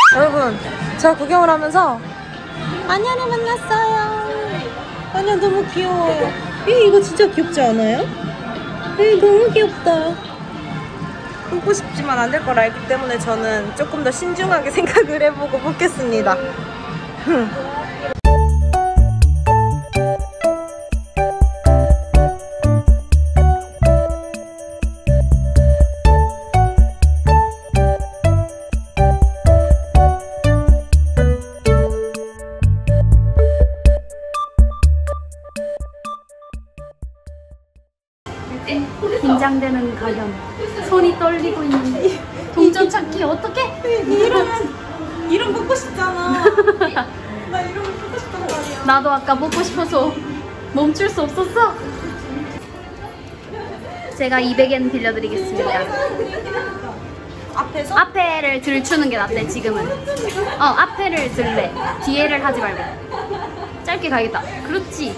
여러분, 제가 구경을 하면서 아냐를 만났어요. 아냐 너무 귀여워요. 이거 진짜 귀엽지 않아요? 너무 귀엽다. 뽑고 싶지만 안 될 걸 알기 때문에 저는 조금 더 신중하게 생각을 해보고 뽑겠습니다. 긴장되는 가연. 손이 떨리고 있는데 동전 찾기 어떡해? 이름 뽑고 싶잖아. 나 이름을 뽑고 싶단 말이야. 나도 아까 먹고 싶어서 멈출 수 없었어. 제가 200엔 빌려드리겠습니다. 앞에서? 앞에를 들추는 게 낫대 지금은. 앞에를 들래. 뒤에를 하지 말고. 짧게 가야겠다. 그렇지.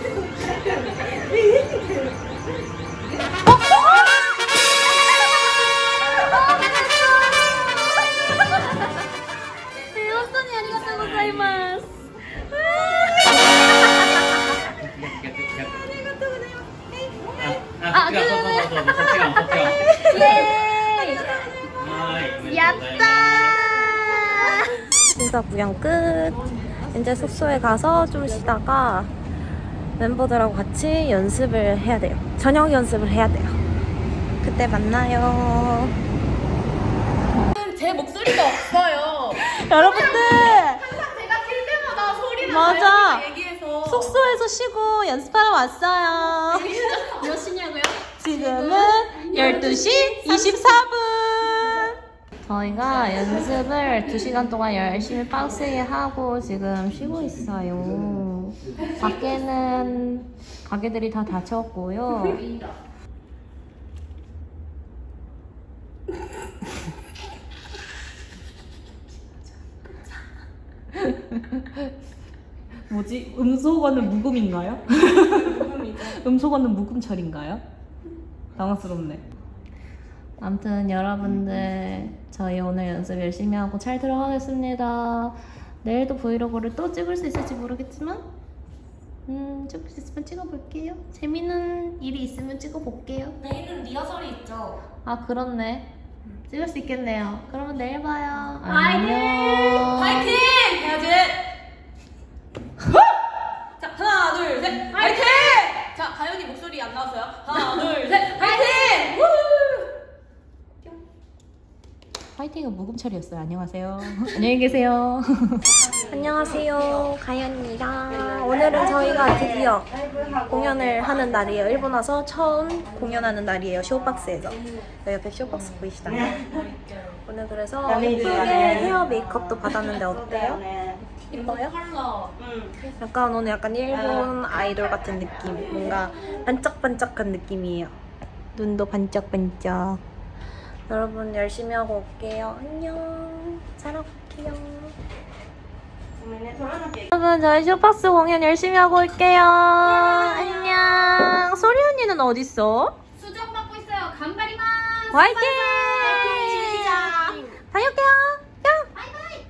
야따! 신사 구경 끝. 이제 숙소에 가서 좀 쉬다가 멤버들하고 같이 연습을 해야 돼요. 저녁 연습을 해야 돼요. 그때 만나요. 제 목소리가 없어요. 여러분들! 항상 제가 킬 때마다 소리를 맞아. 얘기해서 숙소에서 쉬고 연습하러 왔어요. 몇 시냐고요? 지금은 12시 24분. 저희가 연습을 2시간 동안 열심히 빡세게 하고 지금 쉬고 있어요. 밖에는 가게들이 다 닫혔고요. 뭐지? 음소거는 묵음인가요? 음소거는 묵음철인가요? 당황스럽네. 아무튼 여러분들 저희 오늘 연습 열심히 하고 잘 들어가겠습니다. 내일도 브이로그를 또 찍을 수 있을지 모르겠지만 찍을 수 있으면 찍어볼게요. 재밌는 일이 있으면 찍어볼게요. 내일은 리허설이 있죠. 아 그렇네. 찍을 수 있겠네요. 그러면 내일 봐요. 파이팅! 안녕. 파이팅! 해야지. 자 하나 둘 셋 파이팅! 자 가연이 목소리 안 나왔어요. 하나 둘 셋 파이팅! 파이팅은 묵음철이었어요. 안녕하세요. 안녕히 계세요. 안녕하세요. 가연입니다. 오늘은 저희가 드디어 공연을 하는 날이에요. 일본 와서 처음 공연하는 날이에요. 쇼박스에서. 네, 옆에 쇼박스 보이시나요? 오늘 그래서 예쁘게 헤어 메이크업도 받았는데 어때요? 이뻐요? 약간 오늘 약간 일본 아이돌 같은 느낌. 뭔가 반짝반짝한 느낌이에요. 눈도 반짝반짝. 여러분 열심히 하고 올게요. 안녕. 잘하고 올게요. 여러분 저희 쇼박스 공연 열심히 하고 올게요. 안녕. 소리 언니는 어딨어? 수정 받고 있어요. 간발이마스. 화이팅! 화이팅! 다녀올게요. 뿅! 바이바이.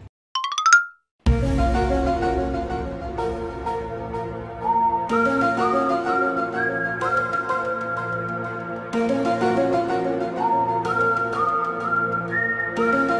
뿅!